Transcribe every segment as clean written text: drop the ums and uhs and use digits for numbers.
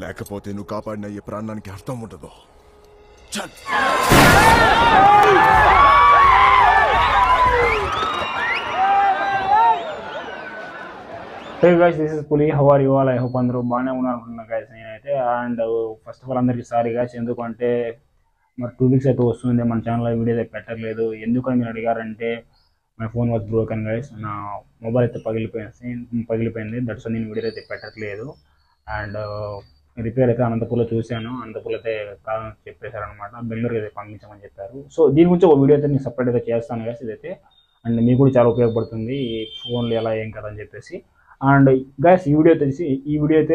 లేకపోతే నువ్వు కాపాడిన ఈ ప్రాణానికి అర్థం ఉండదు. చల్. Hey guys, this is Puli. How are you all? I hope అందరూ బాగానే ఉన్నారు అనుకుంటున్నా guys. నేనైతే అండ్ ఫస్ట్ ఆఫ్ ఆల్ అందరికీ సారీ guys, ఎందుకంటే మరి 2 weeks అయితే వస్తుంది మన ఛానల్లో వీడియో అయితే పెట్టలేదు. ఎందుకని మీరు అడిగారంటే my phone was broken guys. నా మొబైల్ అయితే పగిలిపోయింది. దట్స్ నేను వీడియో అయితే పెట్టట్లేదు. అండ్ రిపేర్ అయితే అనంతపూర్లో చూశాను. అనంతపూర్లో అయితే కాదని చెప్పేశారనమాట. బెంగళూరుకి అయితే పంపించమని చెప్పారు. సో దీని గురించి ఒక వీడియో అయితే నేను సపరేట్ అయితే చేస్తాను గైస్. ఇదైతే అండ్ మీకు కూడా చాలా ఉపయోగపడుతుంది ఈ ఫోన్లు ఎలా ఏం కదా అని చెప్పేసి. అండ్ గైస్ ఈ వీడియో అయితే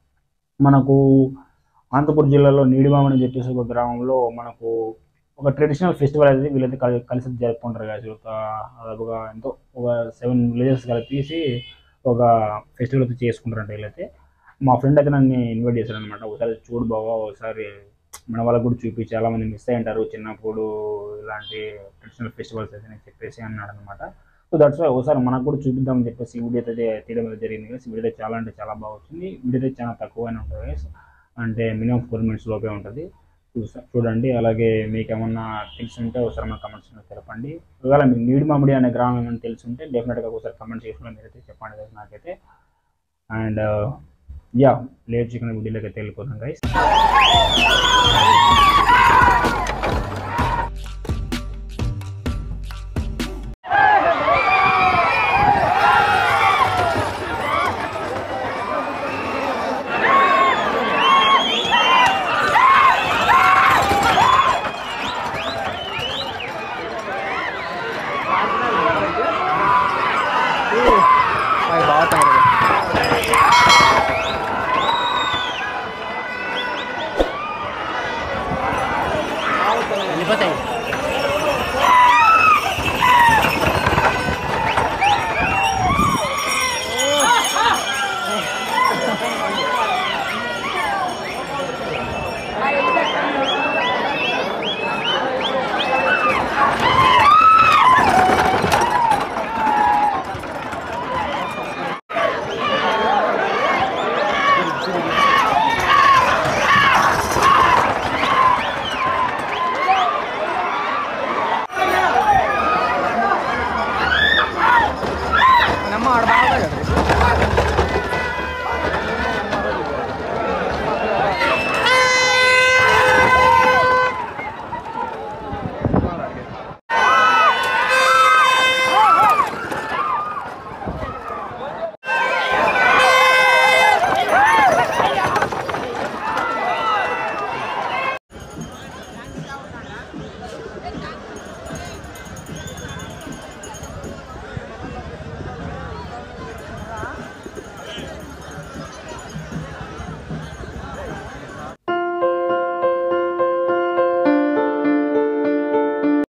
మనకు అనంతపురం జిల్లాలో నీడిమామ అని చెప్పేసి ఒక గ్రామంలో మనకు ఒక ట్రెడిషనల్ ఫెస్టివల్ అనేది వీళ్ళైతే కలిసి జరుపుకుంటారు గైస్. దాదాపుగా ఎంతో ఒక 7 విలేజెస్ కలిపి ఒక ఫెస్టివల్ అయితే చేసుకుంటారంట వీళ్ళైతే. మా ఫ్రెండ్ అయితే నన్ను ఇన్వైట్ చేశారు అనమాట. ఒకసారి చూడు బాగా, ఒకసారి మన వాళ్ళకు కూడా చూపి, చాలామంది మిస్ అయ్యి ఉంటారు చిన్నప్పుడు ఇలాంటి ట్రెడిషనల్ ఫెస్టివల్స్ అయితే అని చెప్పేసి అన్నాడు అనమాట. సో దట్స్ వై ఒకసారి మనకు కూడా చూపిద్దామని చెప్పేసి ఈ వీడియో అయితే తీయడం జరిగింది గైస్. వీడియో అయితే చాలా అంటే చాలా బాగా వచ్చింది. వీడియో అయితే చాలా తక్కువగానే ఉంటుంది గైస్, అంటే మినిమం 4 minutes లోపే ఉంటుంది. చూడండి. అలాగే మీకు ఏమన్నా తెలుసుంటే ఒకసారి మన కమెంట్స్ తెలపండి. ఒకవేళ మీకు నీడిమామిడి అనే గ్రామం ఏమైనా తెలుసుంటే డెఫినెట్గా ఒకసారి కమెంట్ సెక్షన్లో మీరైతే చెప్పండి గైస్ నాకైతే. అండ్ యా లేట్ చికెన్ వీడియోలోకి అయితే వెళ్ళిపోతాం గైస్. बताइए